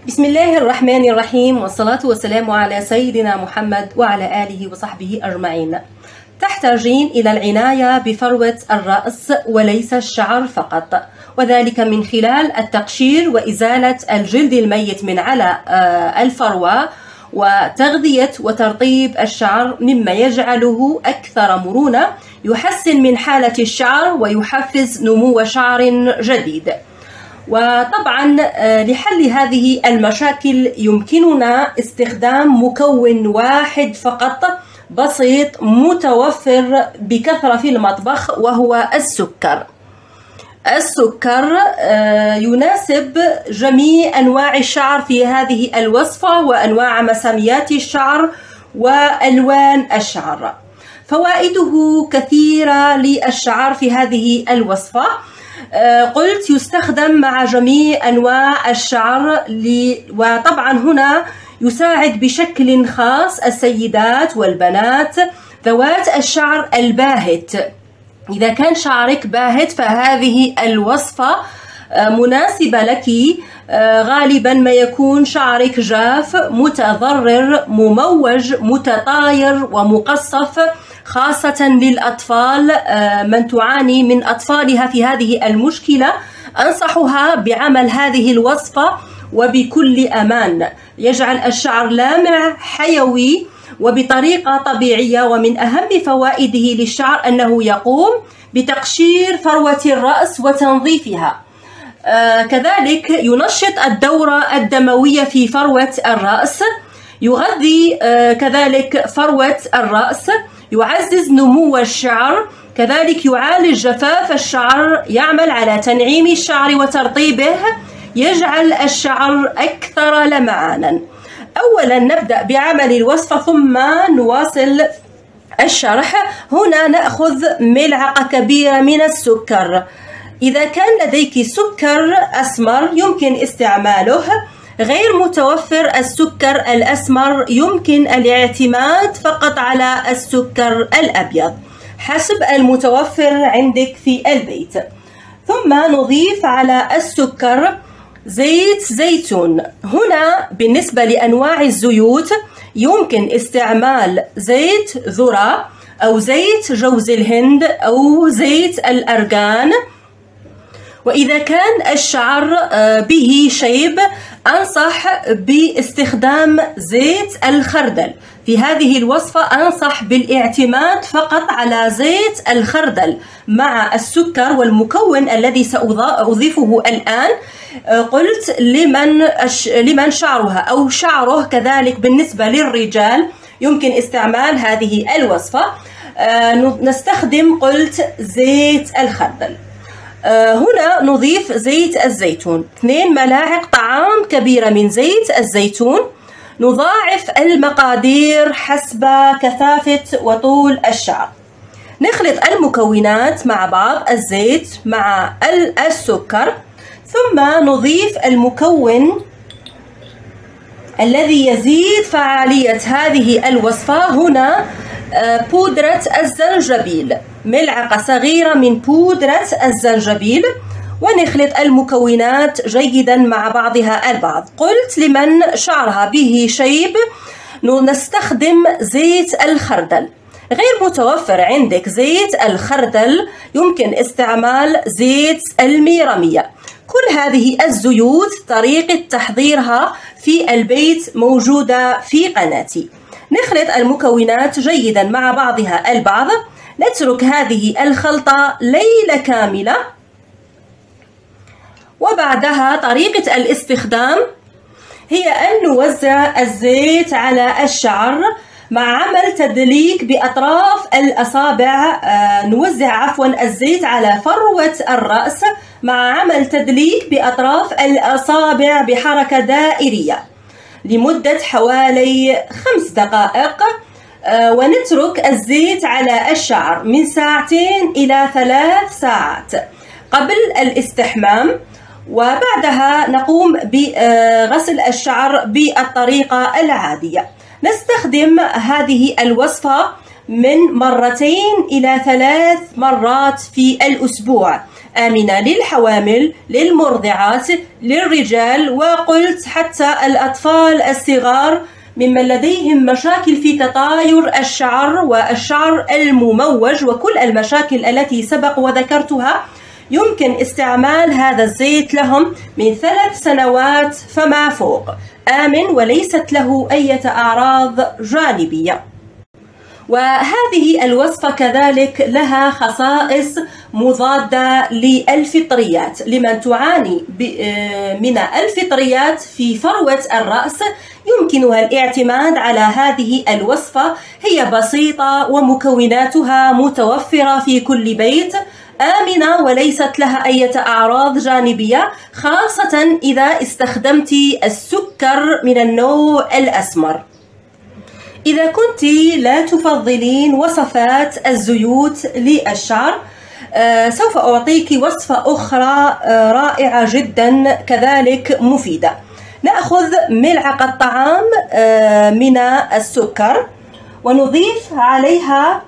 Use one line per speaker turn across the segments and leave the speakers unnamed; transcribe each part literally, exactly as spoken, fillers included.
بسم الله الرحمن الرحيم، والصلاة والسلام على سيدنا محمد وعلى آله وصحبه أجمعين. تحتاجين إلى العناية بفروة الرأس وليس الشعر فقط، وذلك من خلال التقشير وإزالة الجلد الميت من على الفروة وتغذية وترطيب الشعر، مما يجعله أكثر مرونة، يحسن من حالة الشعر ويحفز نمو شعر جديد. وطبعا لحل هذه المشاكل يمكننا استخدام مكون واحد فقط بسيط متوفر بكثرة في المطبخ، وهو السكر. السكر يناسب جميع أنواع الشعر في هذه الوصفة وأنواع مساميات الشعر وألوان الشعر. فوائده كثيرة للشعر في هذه الوصفة. قلت يستخدم مع جميع أنواع الشعر، وطبعا هنا يساعد بشكل خاص السيدات والبنات ذوات الشعر الباهت. إذا كان شعرك باهت فهذه الوصفة مناسبة لك. غالبا ما يكون شعرك جاف متضرر مموج متطاير ومقصف، خاصة للأطفال. من تعاني من أطفالها في هذه المشكلة أنصحها بعمل هذه الوصفة وبكل أمان. يجعل الشعر لامع حيوي وبطريقة طبيعية، ومن أهم فوائده للشعر أنه يقوم بتقشير فروة الرأس وتنظيفها. آه كذلك ينشط الدورة الدموية في فروة الرأس، يغذي آه كذلك فروة الرأس، يعزز نمو الشعر، كذلك يعالج جفاف الشعر، يعمل على تنعيم الشعر وترطيبه، يجعل الشعر أكثر لمعانا. أولا نبدأ بعمل الوصفة ثم نواصل الشرح. هنا نأخذ ملعقة كبيرة من السكر. إذا كان لديك سكر أسمر يمكن استعماله، غير متوفر السكر الأسمر يمكن الاعتماد فقط على السكر الأبيض حسب المتوفر عندك في البيت. ثم نضيف على السكر زيت زيتون. هنا بالنسبة لأنواع الزيوت يمكن استعمال زيت ذرة أو زيت جوز الهند أو زيت الأرغان. وإذا كان الشعر به شيب أنصح باستخدام زيت الخردل. في هذه الوصفة أنصح بالاعتماد فقط على زيت الخردل مع السكر والمكون الذي سأضيفه الآن. قلت لمن لمن شعرها أو شعره كذلك بالنسبة للرجال يمكن استعمال هذه الوصفة. نستخدم قلت زيت الخردل. هنا نضيف زيت الزيتون، اثنين ملاعق طعام كبيرة من زيت الزيتون. نضاعف المقادير حسب كثافة وطول الشعر. نخلط المكونات مع بعض، الزيت مع السكر، ثم نضيف المكون الذي يزيد فعالية هذه الوصفة. هنا بودرة الزنجبيل، ملعقة صغيرة من بودرة الزنجبيل، ونخلط المكونات جيدا مع بعضها البعض. قلت لمن شعرها به شيب نستخدم زيت الخردل. غير متوفر عندك زيت الخردل يمكن استعمال زيت الميرمية. كل هذه الزيوت طريقة تحضيرها في البيت موجودة في قناتي. نخلط المكونات جيدا مع بعضها البعض. نترك هذه الخلطة ليلة كاملة، وبعدها طريقة الاستخدام هي أن نوزع الزيت على الشعر مع عمل تدليك بأطراف الأصابع. آه نوزع عفوا الزيت على فروة الرأس مع عمل تدليك بأطراف الأصابع بحركة دائرية لمدة حوالي خمس دقائق. آه ونترك الزيت على الشعر من ساعتين إلى ثلاث ساعات قبل الاستحمام، وبعدها نقوم بغسل الشعر بالطريقة العادية. نستخدم هذه الوصفة من مرتين إلى ثلاث مرات في الأسبوع. آمنة للحوامل، للمرضعات، للرجال، وقلت حتى الأطفال الصغار ممن لديهم مشاكل في تطاير الشعر والشعر المموج وكل المشاكل التي سبق وذكرتها. يمكن استعمال هذا الزيت لهم من ثلاث سنوات فما فوق، آمن وليست له أي أعراض جانبية. وهذه الوصفة كذلك لها خصائص مضادة للفطريات. لمن تعاني من الفطريات في فروة الرأس يمكنها الاعتماد على هذه الوصفة. هي بسيطة ومكوناتها متوفرة في كل بيت، آمنة وليست لها أي أعراض جانبية، خاصة إذا استخدمت السكر من النوع الأسمر. إذا كنت لا تفضلين وصفات الزيوت للشعر، آه سوف أعطيك وصفة أخرى آه رائعة جدا كذلك مفيدة. نأخذ ملعقة طعام آه من السكر ونضيف عليها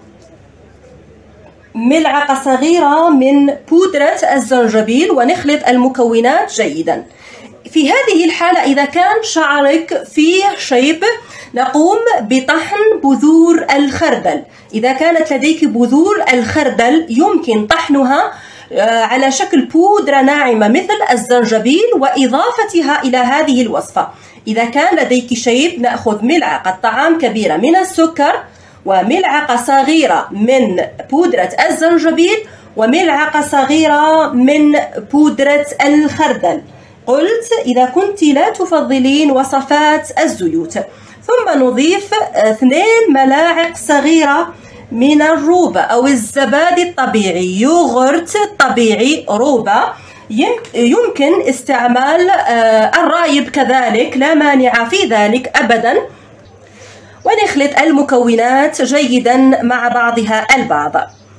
ملعقة صغيرة من بودرة الزنجبيل ونخلط المكونات جيدا. في هذه الحالة إذا كان شعرك فيه شيب نقوم بطحن بذور الخردل. إذا كانت لديك بذور الخردل يمكن طحنها على شكل بودرة ناعمة مثل الزنجبيل وإضافتها إلى هذه الوصفة. إذا كان لديك شيب نأخذ ملعقة طعام كبيرة من السكر وملعقة صغيرة من بودرة الزنجبيل وملعقة صغيرة من بودرة الخردل. قلت إذا كنت لا تفضلين وصفات الزيوت. ثم نضيف اثنين ملاعق صغيرة من الروبة أو الزبادي الطبيعي، يوغورت طبيعي روبة. يمكن استعمال الرايب كذلك، لا مانع في ذلك أبدا. ونخلط المكونات جيدا مع بعضها البعض.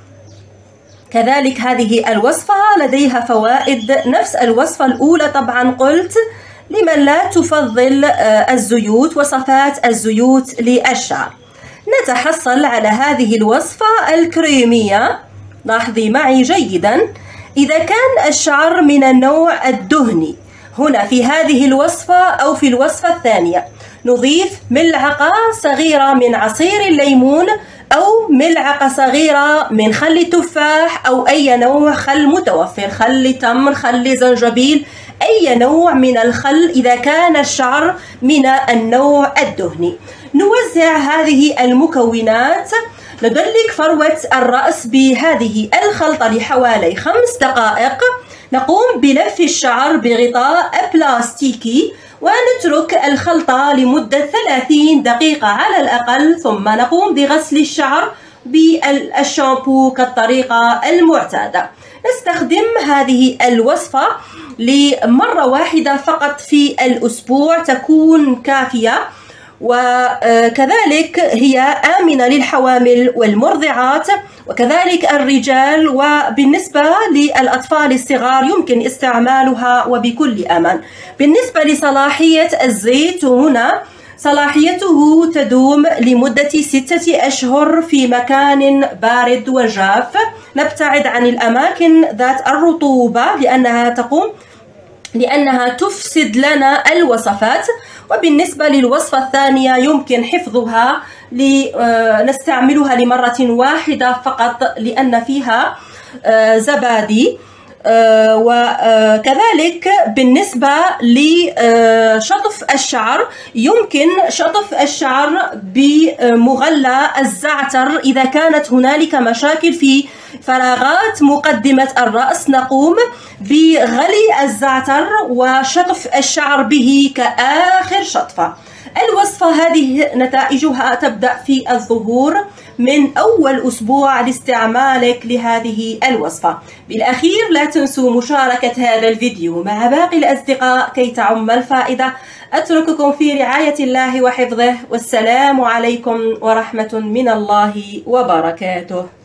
كذلك هذه الوصفة لديها فوائد نفس الوصفة الأولى. طبعا قلت لمن لا تفضل الزيوت، وصفات الزيوت للشعر. نتحصل على هذه الوصفة الكريمية. لاحظي معي جيدا، إذا كان الشعر من النوع الدهني هنا في هذه الوصفة أو في الوصفة الثانية نضيف ملعقة صغيرة من عصير الليمون أو ملعقة صغيرة من خل التفاح أو أي نوع خل متوفر، خل تمر، خل زنجبيل، أي نوع من الخل إذا كان الشعر من النوع الدهني. نوزع هذه المكونات، ندلك فروة الرأس بهذه الخلطة لحوالي خمس دقائق. نقوم بلف الشعر بغطاء بلاستيكي ونترك الخلطة لمدة ثلاثين دقيقة على الأقل، ثم نقوم بغسل الشعر بالشامبو كالطريقة المعتادة. نستخدم هذه الوصفة لمرة واحدة فقط في الأسبوع تكون كافية، وكذلك هي آمنة للحوامل والمرضعات وكذلك الرجال، وبالنسبة للأطفال الصغار يمكن استعمالها وبكل أمان. بالنسبة لصلاحية الزيت هنا صلاحيته تدوم لمدة ستة أشهر في مكان بارد وجاف. نبتعد عن الأماكن ذات الرطوبة لأنها تقوم لأنها تفسد لنا الوصفات. وبالنسبة للوصفة الثانية يمكن حفظها لنستعملها لمرة واحدة فقط لأن فيها زبادي. وكذلك بالنسبة لشطف الشعر يمكن شطف الشعر بمغلى الزعتر. إذا كانت هنالك مشاكل في فراغات مقدمة الرأس نقوم بغلي الزعتر وشطف الشعر به كآخر شطفة. الوصفة هذه نتائجها تبدأ في الظهور من أول أسبوع لاستعمالك لهذه الوصفة. بالأخير لا تنسوا مشاركة هذا الفيديو مع باقي الأصدقاء كي تعم الفائدة. أترككم في رعاية الله وحفظه، والسلام عليكم ورحمة من الله وبركاته.